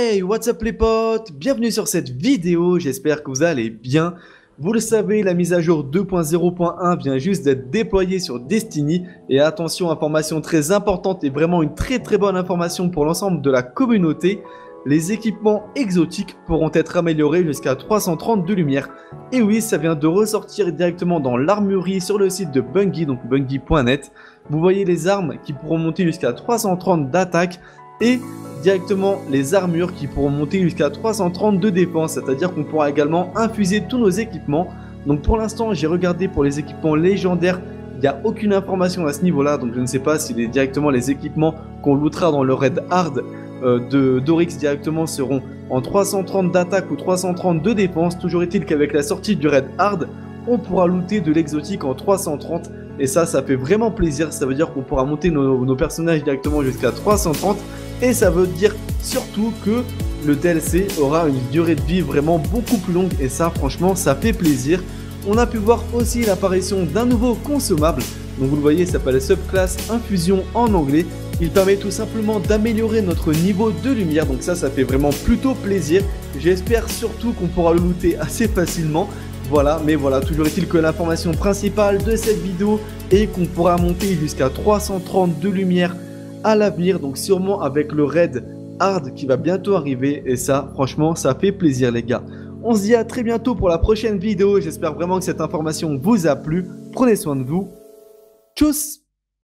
Hey, what's up les potes? Bienvenue sur cette vidéo, j'espère que vous allez bien. Vous le savez, la mise à jour 2.0.1 vient juste d'être déployée sur Destiny. Et attention, information très importante et vraiment une très bonne information pour l'ensemble de la communauté. Les équipements exotiques pourront être améliorés jusqu'à 330 de lumière. Et oui, ça vient de ressortir directement dans l'armurerie sur le site de Bungie, donc bungie.net. Vous voyez les armes qui pourront monter jusqu'à 330 d'attaque et directement les armures qui pourront monter jusqu'à 330 de défense, c'est-à-dire qu'on pourra également infuser tous nos équipements. Donc pour l'instant, j'ai regardé pour les équipements légendaires, il n'y a aucune information à ce niveau-là, donc je ne sais pas si directement les équipements qu'on lootera dans le raid hard d'Oryx directement seront en 330 d'attaque ou 330 de défense. Toujours est-il qu'avec la sortie du raid hard, on pourra looter de l'exotique en 330 et ça fait vraiment plaisir. Ça veut dire qu'on pourra monter nos personnages directement jusqu'à 330 et ça veut dire surtout que le DLC aura une durée de vie vraiment beaucoup plus longue et ça franchement ça fait plaisir. On a pu voir aussi l'apparition d'un nouveau consommable, donc vous le voyez, ça s'appelle Subclass Infusion en anglais. Il permet tout simplement d'améliorer notre niveau de lumière, donc ça fait vraiment plutôt plaisir. J'espère surtout qu'on pourra le looter assez facilement. Voilà, mais voilà, toujours est-il que l'information principale de cette vidéo est qu'on pourra monter jusqu'à 330 de lumière à l'avenir, donc sûrement avec le raid hard qui va bientôt arriver, et ça, franchement, ça fait plaisir les gars. On se dit à très bientôt pour la prochaine vidéo, j'espère vraiment que cette information vous a plu. Prenez soin de vous. Tchuss!